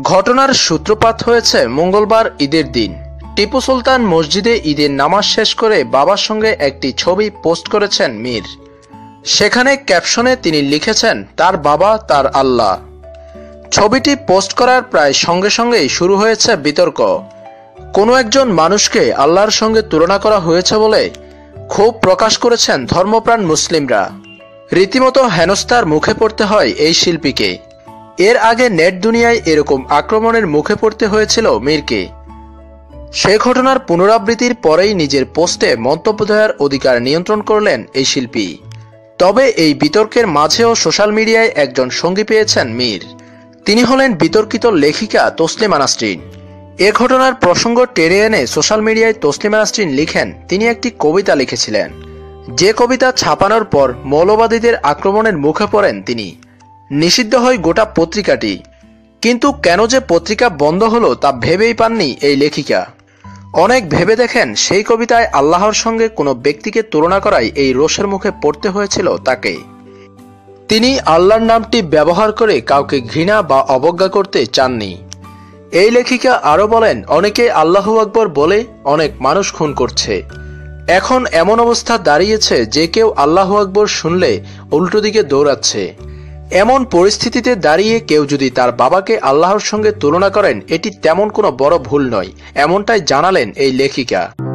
ঘটনার সূত্রপাত হয়েছে মঙ্গলবার ঈদের দিন। টিপু সুলতান মসজিদে ঈদের নামাজ শেষ করে বাবার সঙ্গে একটি ছবি পোস্ট করেছেন মীর। সেখানে ক্যাপশনে তিনি লিখেছেন, তার বাবা তার আল্লাহ। ছবিটি পোস্ট করার প্রায় সঙ্গে সঙ্গেই শুরু হয়েছে বিতর্ক। কোনো একজন মানুষকে আল্লাহর সঙ্গে তুলনা করা হয়েছে বলে ক্ষোভ প্রকাশ করেছেন ধর্মপ্রাণ মুসলিমরা। রীতিমতো হেনস্থার মুখে পড়তে হয় এই শিল্পীকে। এর আগে নেট দুনিয়ায় এরকম আক্রমণের মুখে পড়তে হয়েছিল মীরকে। সে ঘটনার পুনরাবৃত্তির পরেই নিজের পোস্টে মন্তব্য দেওয়ার অধিকার নিয়ন্ত্রণ করলেন এই শিল্পী। তবে এই বিতর্কের মাঝেও সোশ্যাল মিডিয়ায় একজন সঙ্গী পেয়েছেন মীর। তিনি হলেন বিতর্কিত লেখিকা তসলিমা নাসরিন। এ ঘটনার প্রসঙ্গ টেনে এনে সোশ্যাল মিডিয়ায় তসলিমা নাসরিন লিখেন, তিনি একটি কবিতা লিখেছিলেন। যে কবিতা ছাপানোর পর মৌলবাদীদের আক্রমণের মুখে পড়েন তিনি। নিষিদ্ধ হয় গোটা পত্রিকাটি। কিন্তু কেন যে পত্রিকা বন্ধ হলো তা ভেবেই পাননি এই লেখিকা। অনেক ভেবে দেখেন সেই কবিতায় আল্লাহর সঙ্গে কোনো ব্যক্তিকে তুলনা করাই এই রোষের মুখে পড়তে হয়েছিল তাকে। তিনি আল্লাহর নামটি ব্যবহার করে কাউকে ঘৃণা বা অবজ্ঞা করতে চাননি। এই লেখিকা আরও বলেন, অনেকে আল্লাহু আকবর বলে অনেক মানুষ খুন করছে। এখন এমন অবস্থা দাঁড়িয়েছে যে কেউ আল্লাহু আকবর শুনলে উল্টো দিকে দৌড়াচ্ছে। এমন পরিস্থিতিতে দাঁড়িয়ে কেউ যদি তার বাবাকে আল্লাহর সঙ্গে তুলনা করেন, এটি তেমন কোনো বড় ভুল নয়, এমনটাই জানালেন এই লেখিকা।